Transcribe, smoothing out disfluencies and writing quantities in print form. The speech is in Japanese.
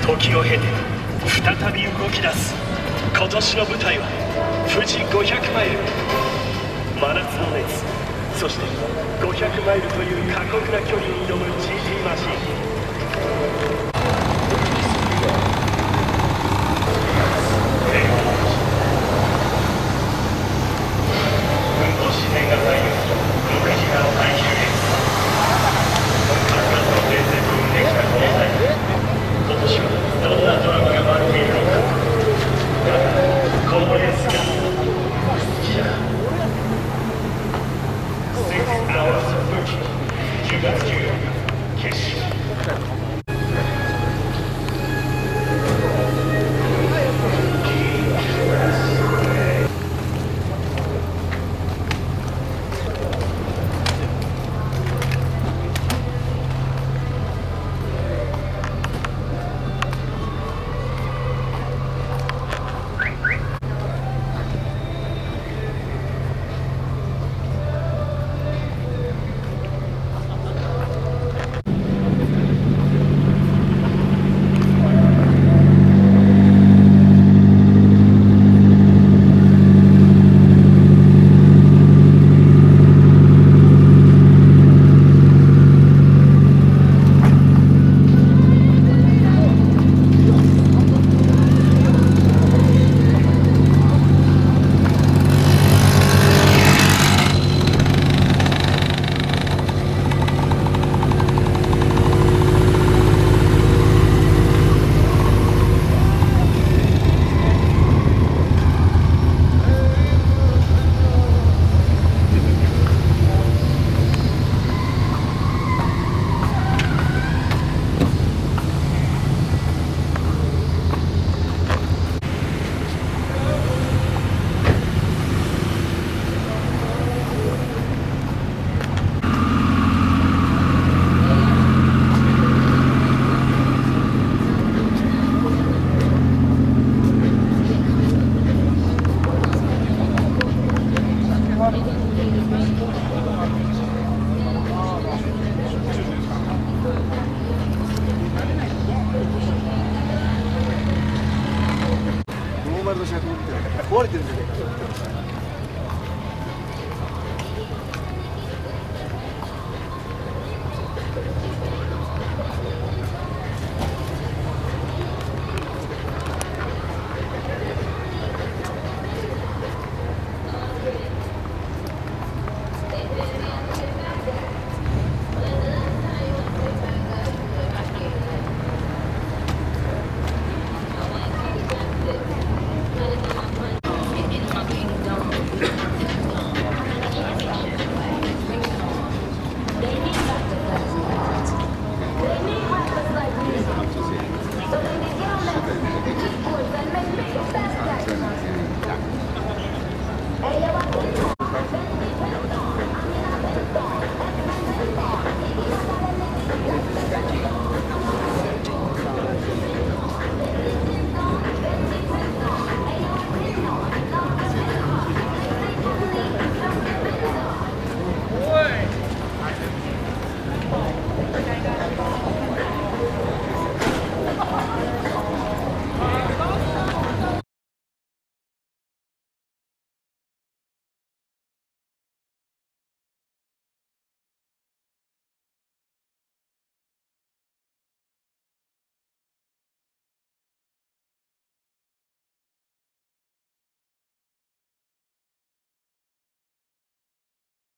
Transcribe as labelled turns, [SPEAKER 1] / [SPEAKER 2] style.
[SPEAKER 1] 時を経て再び動き出す。今年の舞台は富士500マイル。真夏の熱、そして500マイルという過酷な距離に挑む GT マシン。自然が左右する独自な耐久レース。数々の伝説を生んできたこの大会、今年はどんなドラマが待っているのか。だからこのレースが好きだ。6 Hours of Fuji 10月14日決勝。
[SPEAKER 2] 壊れてるんじゃないか。